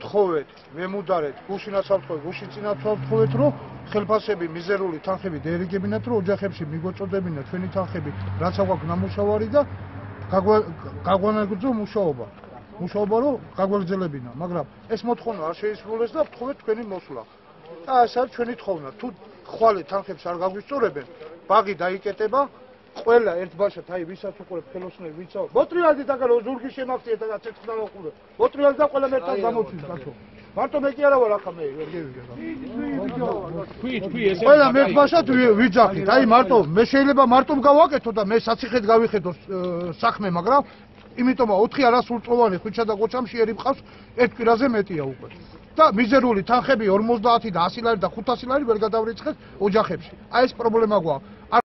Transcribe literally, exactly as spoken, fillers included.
გთხოვეთ, მემუდარეთ, გუშინ აცალთხოვეთ, გუშინ წინა აცალთხოვეთ, რომ ხელფასები, მიზერული თანხები დაერიგებინათ, რომ ოჯახებში მიგოწოდებინათ ჩვენი თანხები, რაც აქვს ნამუშევარი და გაგვანაგრძო მუშაობა. მუშაობა რომ გაგვაგრძელებინა, მაგრამ ეს მოთხოვნა არ შეისრულეს და ვთხოვეთ თქვენი მოსვლა. და ეს არის ჩვენი თხოვნა. თუ ხვალე თანხებს არ გაგვისწორებენ, ბაღი დაიკეტება. ყველა ერთბაშად აი ვისაც უყურებ ხელოსნები ვიცავ მოტრიალდი დაგარო ზურგის შემახციეთ და ცეცხლად უყურებ მოტრიალდი და ყველა ერთად გამოჩვის კაცო მარტო მე კი არა ვარ ახლა მე ვერ გევიგე თქვი თქვი ესე ყველა ერთბაშად ვიძახით აი მარტო მე შეიძლება მარტო გავაკეთო და მე საციხედ გავიხედო საქმე მაგრამ იმიტომ რომ ოთხი არასრულწლოვანი ხვიჩა და ყოჩამში ერი მყავს ერთ კვირაზე მეტია უკვე და მიზერული თანხები ორმოცდაათი და ასი ლარი და ხუთასი ლარი ვერ გადავრიცხეს ოჯახებში აი ეს პრობლემა გვაქვს